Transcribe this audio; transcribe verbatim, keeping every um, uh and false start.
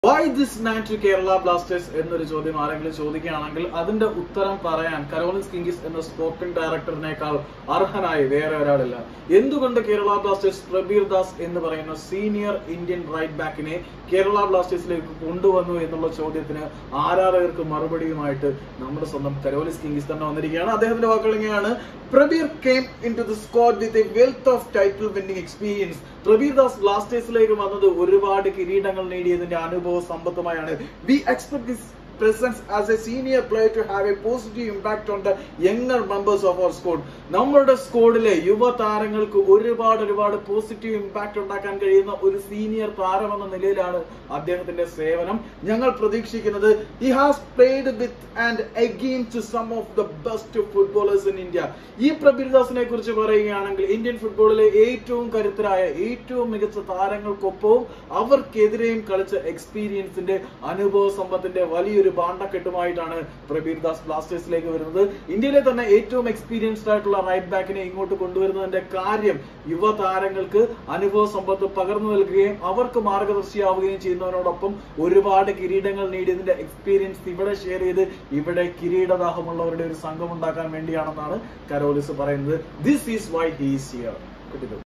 Why this man to Kerala Blasters എന്നൊരു ചോദ്യം ആരെങ്കിലും ചോദിക്കുകയാണെങ്കിൽ അതിന്റെ ഉത്തരം പറയാൻ കരോളിൻസ് കിംഗിസ് എന്ന സ്പോർട്ടിംഗ് ഡയറക്ടറിനേക്കാൾ അർഹനായി വേറെ ഒരാളില്ല. എന്തുകൊണ്ട് കേരള ബ്ലാസ്റ്റേഴ്സ് പ്രബീർ ദാസ് എന്ന് പറയുന്ന സീനിയർ ഇന്ത്യൻ റൈറ്റ് ബാക്കിനെ കേരള ബ്ലാസ്റ്റേഴ്സിലേക്ക് കൊണ്ടുവന്നു എന്നുള്ള ചോദ്യത്തിന് ആരാധകർക്ക് മറുപടിയുമായിട്ട് നമ്മുടെ സ്വന്തം കരോളിൻസ് കിംഗിസ് തന്നെ വന്നിരിക്കുകയാണ്. അദ്ദേഹത്തിന്റെ വാക്കുകൾ ഇങ്ങനെയാണ്: Prabir came into the squad with a wealth of title winning experience. Prabir Das ബ്ലാസ്റ്റേഴ്സിലേക്ക് വന്നത് ഒരുപാട് കിരീടങ്ങൾ നേടിയതിന്റെ അനുഭവ സമ്പത്തുമായാണ്. We expect this presence as a senior player to have a positive impact on the younger members of our squad. നമ്മുടെ സ്ക്വാഡിലെ യുവ താരങ്ങൾക്ക് ഒരുപാട് ഒരുപാട് positive impact ഉണ്ടാക്കാൻ കഴിയുന്ന ഒരു സീനിയർ താരം എന്ന നിലയിലാണ് അദ്ദേഹത്തിന്റെ സേവനം. ഞങ്ങൾ പ്രതീക്ഷിക്കുന്നത് he has played with and against some of the best footballers in India. ഈ പ്രബീർ ദാസിനെ കുറിച്ച് പറയുകയാണെങ്കിൽ ഇന്ത്യൻ ഫുട്ബോളിലെ ഏറ്റവും കരുത്തരായ ഏറ്റവും മികച്ച താരങ്ങൾക്കൊപ്പവും അവർക്കെതിരെയും കളിച്ച എക്സ്പീരിയൻസിന്റെ അനുഭവ സമ്പത്തിന്റെ വലിയൊരു ബാണ്ടക്കെട്ടുമായിട്ടാണ് പ്രബീർ ദാസ് ബ്ലാസ്റ്റേഴ്സിലേക്ക് വരുന്നത്. ഇന്ത്യയിലെ തന്നെ ഏറ്റവും എക്സ്പീരിയൻസ്ഡ് ആയിട്ടുള്ള റൈറ്റ് ബാക്കിനെ ഇങ്ങോട്ട് കൊണ്ടുവരുന്നതിന്റെ കാര്യം യുവ താരങ്ങൾക്ക് അനുഭവ സമ്പത്ത് പകർന്നു നൽകുകയും അവർക്ക് മാർഗദർശിയാവുകയും ചെയ്യുന്നതിനോടൊപ്പം ഒരുപാട് കിരീടങ്ങൾ നേടിയതിന്റെ എക്സ്പീരിയൻസ് ഇവിടെ ഷെയർ ചെയ്ത് ഇവിടെ കിരീടദാഹമുള്ളവരുടെ ഒരു സംഘം ഉണ്ടാക്കാൻ വേണ്ടിയാണെന്നാണ് കരോലിസ് പറയുന്നത്. This is why he is here.